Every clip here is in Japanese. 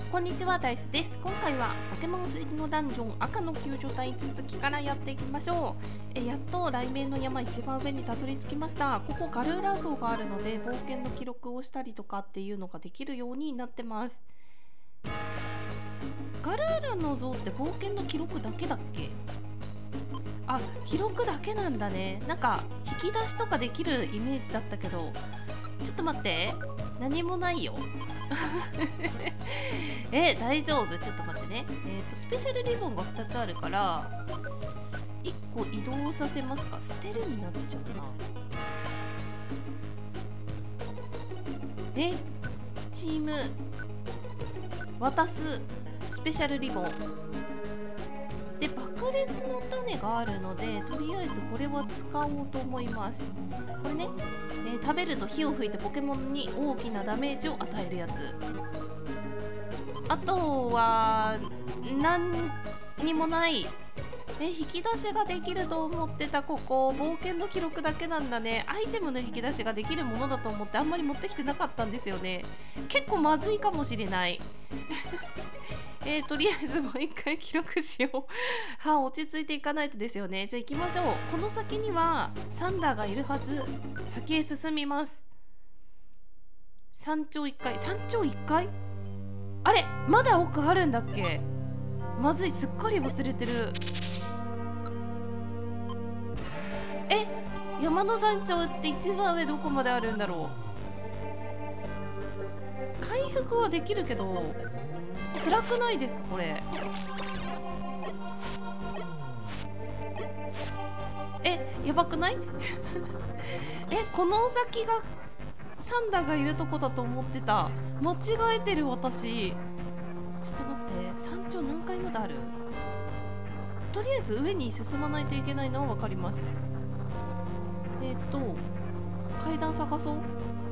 こんにちは、ダイスです。今回はポケモン不思議のダンジョン赤の救助隊続きからやっていきましょう。やっと雷鳴の山一番上にたどり着きました。ここガルーラ層があるので冒険の記録をしたりとかっていうのができるようになってます。ガルーラの像って冒険の記録だけだっけ？あ、記録だけなんだね。なんか引き出しとかできるイメージだったけど、ちょっと待って、何もないよ。大丈夫？ちょっと待ってね。スペシャルリボンが2つあるから1個移動させますか。捨てるになっちゃうな。チーム渡すスペシャルリボンで爆裂の種があるので、とりあえずこれは使おうと思います。これね、食べると火を吹いてポケモンに大きなダメージを与えるやつ。あとは何にもない。引き出しができると思ってた。ここ冒険の記録だけなんだね。アイテムの引き出しができるものだと思ってあんまり持ってきてなかったんですよね。結構まずいかもしれない。とりあえずもう一回記録しよう。落ち着いていかないとですよね。じゃあ行きましょう。この先にはサンダーがいるはず。先へ進みます。山頂1階。山頂1階？あれ、まだ奥あるんだっけ？まずい、すっかり忘れてる。山の山頂って一番上どこまであるんだろう。回復はできるけど辛くないですかこれ。やばくない？この先がサンダーがいるとこだと思ってた。間違えてる私。ちょっと待って、山頂何階まである？とりあえず上に進まないといけないのは分かります。階段探そう。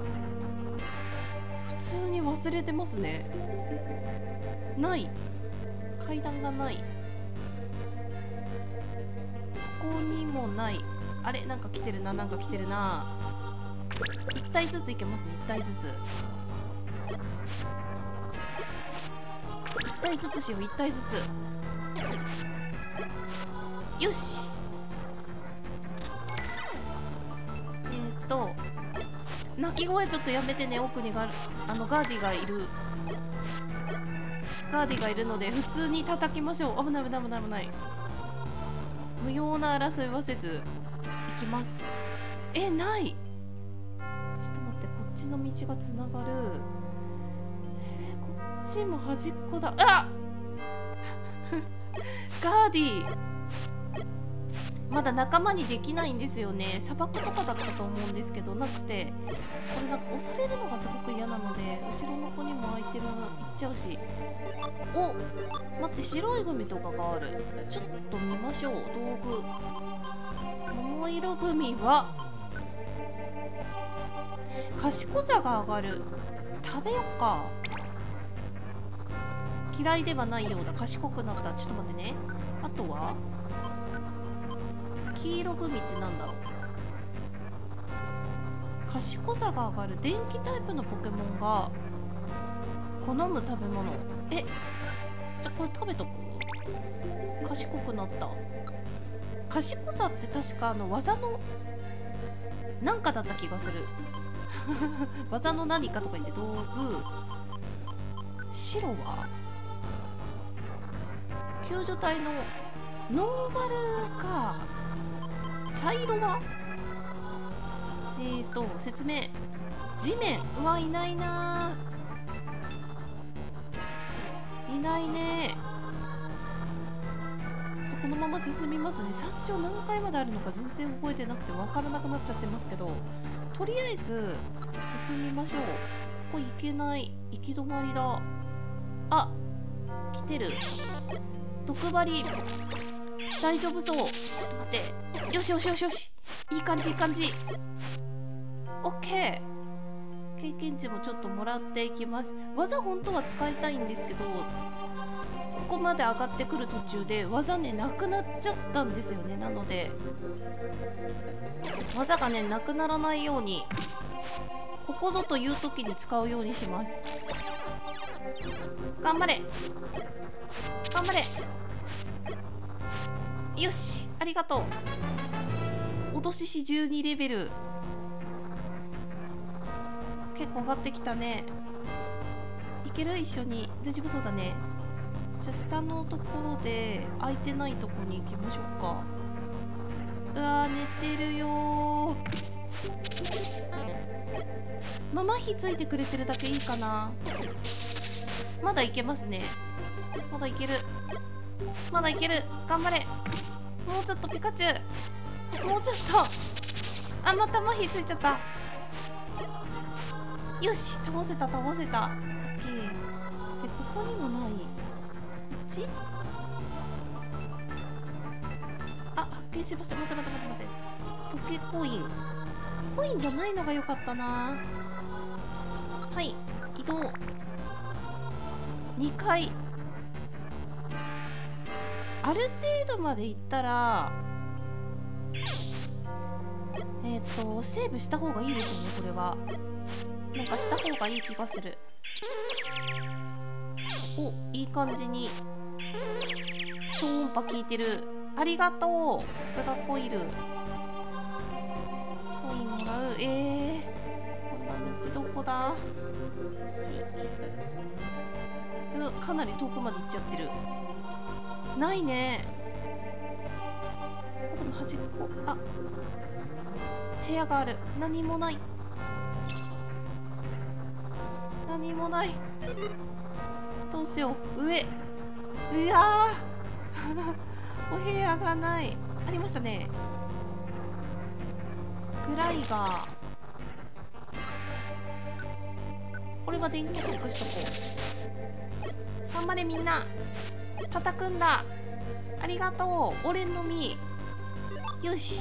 普通に忘れてますね。ない、階段がない。ここにもない。あれ、なんか来てるな、なんか来てるな。1体ずついけますね。1体ずつ1体ずつしよう。1体ずつ。よし。鳴き声ちょっとやめてね。奥にガーディがいる。ガーディがいるので普通に叩きましょう。危ない危ない危ない危ない。無用な争いはせず行きます。ない。ちょっと待って、こっちの道がつながる。こっちも端っこだ。ガーディまだ仲間にできないんですよね。砂漠とかだったと思うんですけどなくて、これなんか押されるのがすごく嫌なので後ろの子にもアイテムいっちゃうし。待って、白いグミとかがある。ちょっと見ましょう。道具。桃色グミは賢さが上がる。食べよっか。嫌いではないようだ。賢くなった。ちょっと待ってね。あとは黄色グミってなんだろう。賢さが上がる電気タイプのポケモンが好む食べ物。じゃあこれ食べとこう。賢くなった。賢さって確か技のなんかだった気がする。技の何かとか言って。道具。白は救助隊のノーマルか。茶色は説明。地面。いないな。いないね。このまま進みますね。山頂何階まであるのか全然覚えてなくて分からなくなっちゃってますけど、とりあえず進みましょう。ここ行けない。行き止まりだ。来てる。毒針大丈夫そう。ちょっと待って。よしよしよしよし。いい感じいい感じ。オッケー。経験値もちょっともらっていきます。技本当は使いたいんですけど、ここまで上がってくる途中で技ねなくなっちゃったんですよね。なので技がねなくならないようにここぞという時に使うようにします。 頑張れ頑張れ。よし、ありがとう。脅しし12レベル、結構上がってきたね。いける？一緒に。大丈夫そうだね。じゃあ下のところで空いてないとこに行きましょうか。うわー、寝てるよー。まあ、麻痺ついてくれてるだけいいかな。まだいけますね。まだいける、まだいける。頑張れ。もうちょっとピカチュウ、もうちょっと。あ、また麻痺ついちゃった。よし、倒せた倒せた。オッケー。で、ここにもない。こっち？あ、発見しました。待って待って待って待って。ポケコイン。コインじゃないのが良かったな。はい、移動。2階。ある程度まで行ったらセーブした方がいいですよね。これはなんかした方がいい気がする。お、いい感じに超音波効いてる。ありがとう。さすがコイル。コインもらう。こんな道どこだ。かなり遠くまで行っちゃってる。ないね。あ、でも端っこ。あ、部屋がある。何もない。何もない。どうしよう。上。うわーお部屋がない。ありましたね。グライガー。これは電気ショックしとこう。頑張れみんな。叩くんだ。ありがとう。俺の実。よし。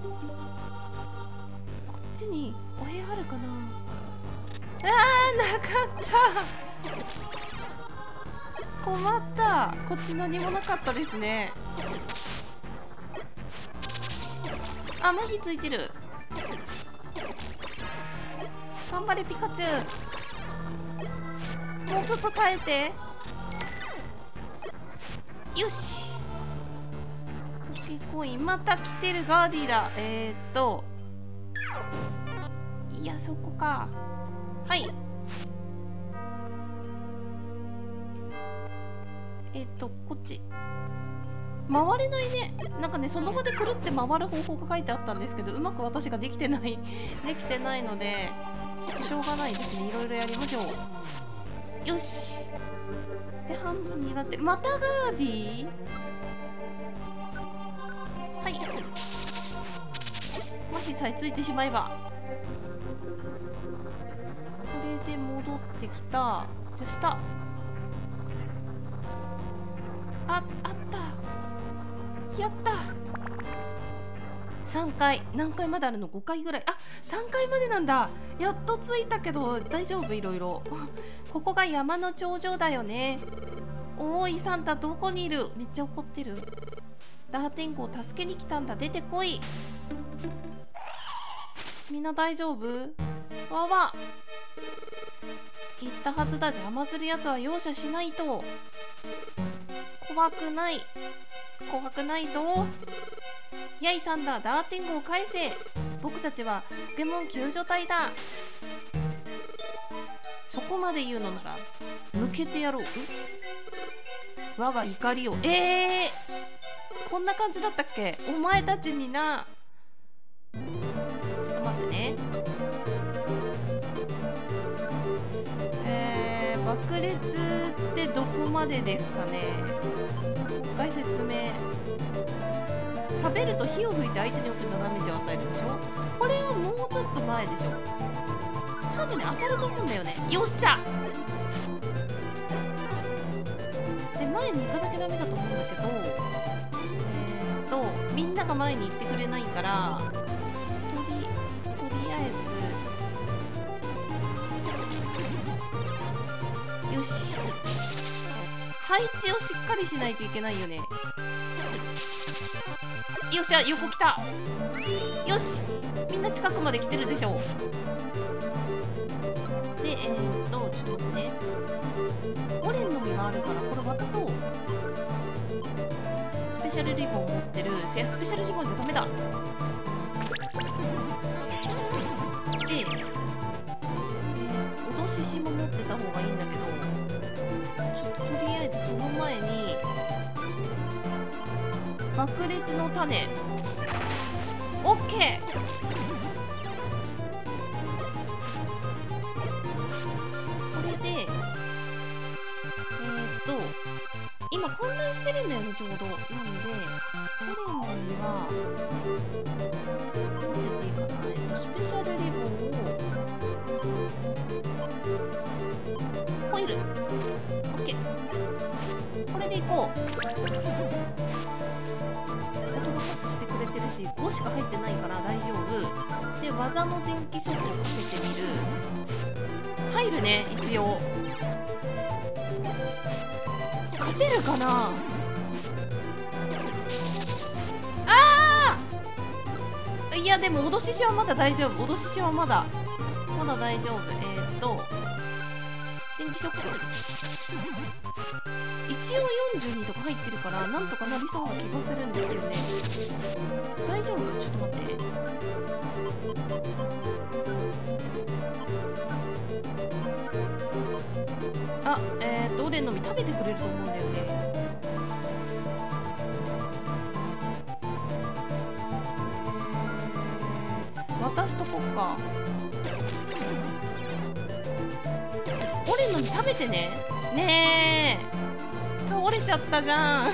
こっちにお部屋あるかな。なかった。困った。こっち何もなかったですね。あ、麻痺ついてる。頑張れピカチュウ。もうちょっと耐えて。よし。ポケコインまた来てる。ガーディだ。いや、そこか。はい。こっち回れないね。なんかね、その場でくるって回る方法が書いてあったんですけど、うまく私ができてないので、ちょっとしょうがないですね。いろいろやりましょう。よし。で、半分になって、またガーディー。はい。麻痺さえついてしまえば。これで戻ってきた。じゃあ下。あった。やった。3回。何回まであるの？ 5 回ぐらい。あ、3回までなんだ。やっと着いたけど大丈夫？いろいろ。ここが山の頂上だよね。おーい、サンタどこにいる？めっちゃ怒ってる。ダーテンゴを助けに来たんだ。出てこい。みんな大丈夫？わわ。言ったはずだ。邪魔するやつは容赦しないと。怖くない。怖くないぞ。やいサンダー、ダーテンゴを返せ。僕たちはポケモン救助隊だ。そこまで言うのなら抜けてやろう。我が怒りを。こんな感じだったっけ？お前たちにな。ちょっと待ってね。爆裂ってどこまでですかね。もう一回説明。食べると火を吹いて相手に大きなダメージを与えるでしょ。これはもうちょっと前でしょ。多分ね、当たると思うんだよね。よっしゃ。で、前に行かなきゃダメだと思うんだけど、みんなが前に行ってくれないから、とりあえずよし、配置をしっかりしないといけないよね。よっしゃ、横来た。よし、みんな近くまで来てるでしょ。で、ちょっと待ってね。オレンの実種があるからこれ渡そう。スペシャルリボン持ってる。いやスペシャルリボンじゃダメだ。で脅ししも持ってた方がいいんだけど、ちょっととりあえずその前に爆裂の種。オッケー。今混乱してるんだよねちょうど。なんでオレンにはどうやっていいかな。スペシャルリボンをホイール。オッケー。これでいこう。オートパスしてくれてるし5しか入ってないから大丈夫で、技の電気ショックをかけてみる。入るね一応。勝てるかなあー。いやでも脅ししはまだ大丈夫。脅ししはまだ大丈夫。電気ショック一応42とか入ってるからなんとかなりそうな気がするんですよね。大丈夫？ちょっと待って。あ、オレンの実食べてくれると思うんだよね。渡しとこっか。オレンの実食べてね。ねえ倒れちゃったじゃん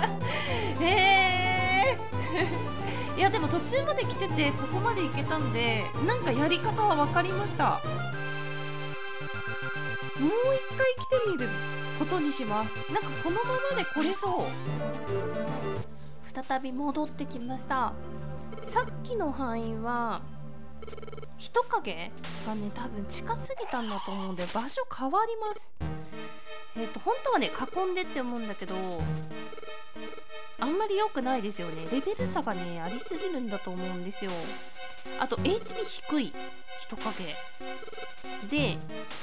いやでも途中まで来ててここまで行けたんでなんかやり方は分かりました。もう一回来てみることにします。なんかこのままで来れそう。再び戻ってきました。さっきの範囲は人影がね多分近すぎたんだと思うんで場所変わります。本当はね囲んでって思うんだけどあんまり良くないですよね。レベル差がねありすぎるんだと思うんですよ。あと HP 低い人影で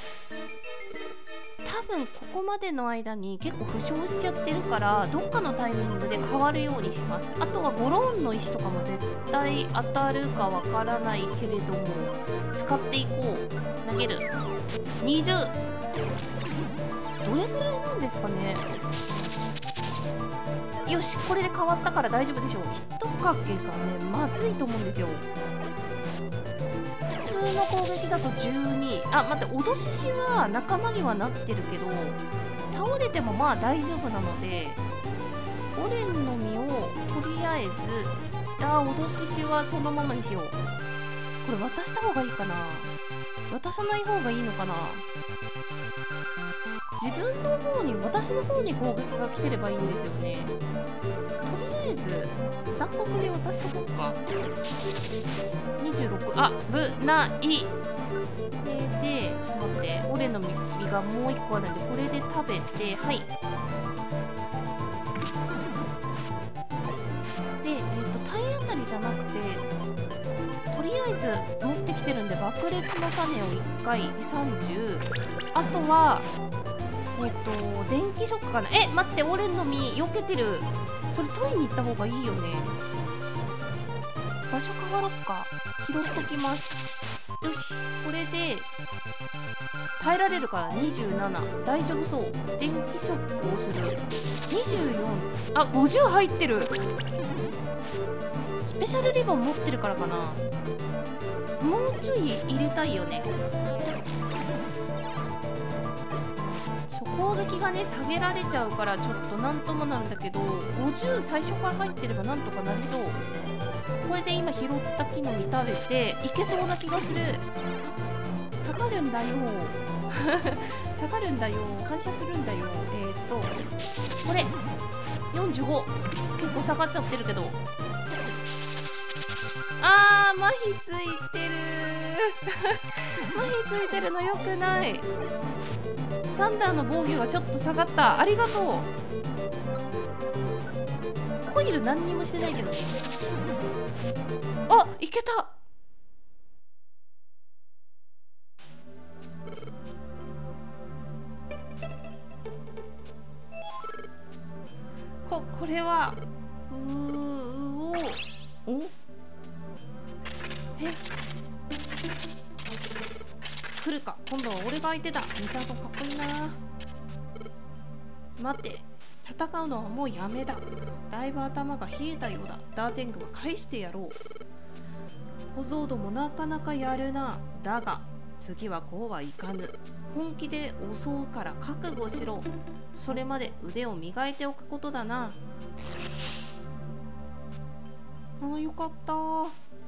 多分ここまでの間に結構負傷しちゃってるからどっかのタイミングで変わるようにします。あとはゴローンの石とかも絶対当たるかわからないけれども使っていこう。投げる20どれぐらいなんですかね。よしこれで変わったから大丈夫でしょう。人影がねまずいと思うんですよ。普通の攻撃だと12。あ待って脅ししは仲間にはなってるけど倒れてもまあ大丈夫なのでオレンの実をとりあえず脅ししはそのままにしよう。これ渡した方がいいかな渡さない方がいいのかな。自分の方に私の方に攻撃が来てればいいんですよね。とりあえず残酷に渡しとこうか。26あぶないでちょっと待ってオレの実がもう1個あるんでこれで食べてはいで体当たりじゃなくてとりあえず持ってきてるんで爆裂の種を1回で30。あとは電気ショックかな。待ってオレンの実避けてる。それ取りに行った方がいいよね。場所変わろっか。拾っときます。よしこれで耐えられるから27大丈夫そう。電気ショックをする24あ50入ってる。スペシャルリボン持ってるからかな。もうちょい入れたいよね。攻撃がね下げられちゃうからちょっとなんともなんだけど50最初から入ってればなんとかなりそう。これで今拾った木の実食べていけそうな気がする。下がるんだよ下がるんだよ反射するんだよ。これ45結構下がっちゃってるけど麻痺ついてる麻痺ついてるのよくない。サンダーの防御がちょっと下がった。ありがとう。コイル何にもしてないけどね。あいけた。 これはおえ来るか。今度は俺が相手だ。リザードかっこいいな。待って、戦うのはもうやめだ。だいぶ頭が冷えたようだ。ダーテングは返してやろう。小僧どもなかなかやるな。だが次はこうはいかぬ。本気で襲うから覚悟しろ。それまで腕を磨いておくことだな。ああ、よかった。戻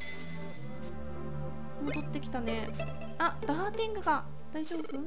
ってきたね。あ、ダーテングが大丈夫？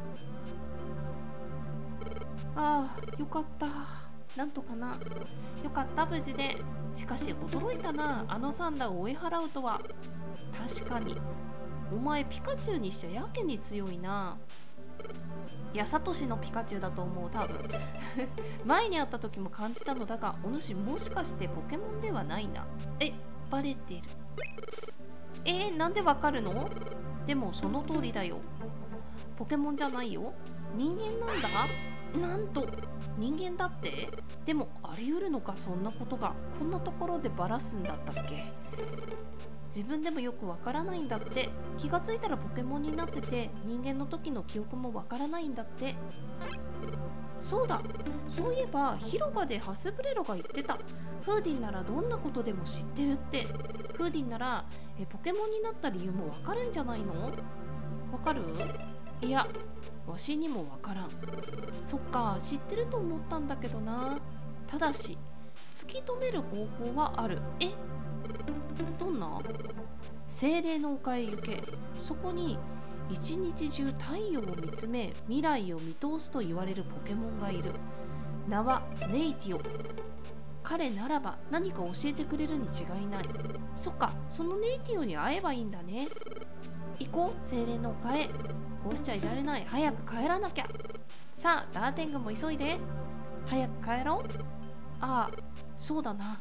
ああ、よかった。なんとかな。よかった、無事で。しかし驚いたな。あのサンダーを追い払うとは。確かにお前ピカチュウにしちゃやけに強いな。いや、サトシのピカチュウだと思う、多分前に会った時も感じたのだが、お主もしかしてポケモンではないな。バレてる。なんでわかるの？でもその通りだよ。ポケモンじゃないよ。人間なんだ。なんと人間だって。でもあり得るのか、そんなことが。こんなところでバラすんだったっけ。自分でもよくわからないんだって。気がついたらポケモンになってて、人間の時の記憶もわからないんだって。そうだ、そういえば広場でハスブレロが言ってた。フーディンならどんなことでも知ってるって。フーディンならポケモンになった理由もわかるんじゃないの？わかる？いや、わしにもわからん。そっか、知ってると思ったんだけどな。ただし突き止める方法はある。どんな？精霊の丘へ行け。そこに一日中太陽を見つめ未来を見通すと言われるポケモンがいる。名はネイティオ。彼ならば何か教えてくれるに違いない。そっか、そのネイティオに会えばいいんだね。行こう、精霊の丘へ。こうしちゃいられない。早く帰らなきゃ。さあ、ダーテングも急いで。早く帰ろう。ああ、そうだな。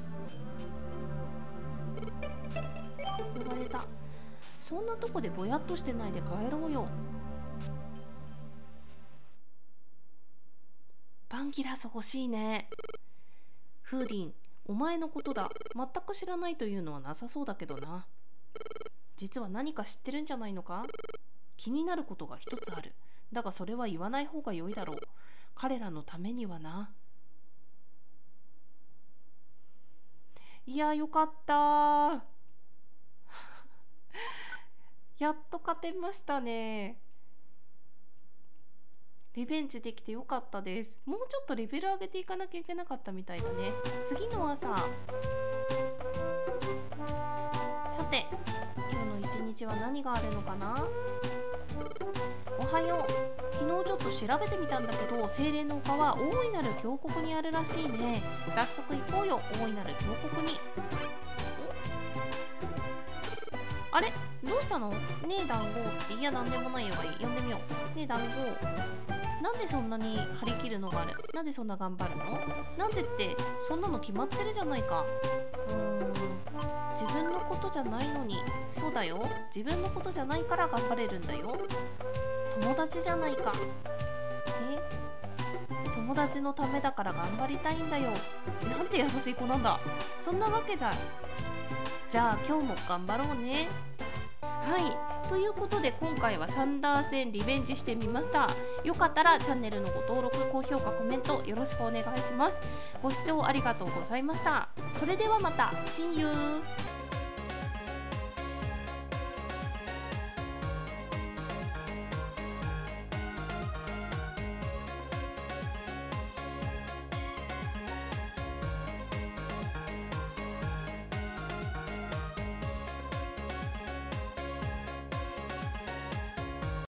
呼ばれた。そんなとこでぼやっとしてないで帰ろうよ。バンギラス欲しいね。フーディン、お前のことだ。全く知らないというのはなさそうだけどな。実は何か知ってるんじゃないのか？気になることが一つある。だがそれは言わない方が良いだろう。彼らのためにはな。いや、よかったやっと勝てましたね。リベンジできてよかったです。もうちょっとレベル上げていかなきゃいけなかったみたいだね。次の朝。さて、今日の一日は何があるのかな？おはよう。昨日ちょっと調べてみたんだけど、精霊の丘は大いなる峡谷にあるらしいね。早速行こうよ、大いなる峡谷に。あれ、どうしたの？ねえ団子って。いや、なんでもないよ。呼んでみよう。ねえ団子、なんでそんなに張り切るのがある？なんでそんな頑張るの？なんでって、そんなの決まってるじゃないか。自分のことじゃないのに。そうだよ、自分のことじゃないから頑張れるんだよ。友達じゃないか。友達のためだから頑張りたいんだよ。なんて優しい子なんだ。そんなわけだ。じゃあ今日も頑張ろうね。はい、ということで今回はサンダー戦リベンジしてみました。よかったらチャンネルのご登録、高評価、コメントよろしくお願いします。ご視聴ありがとうございました。それではまた。See you!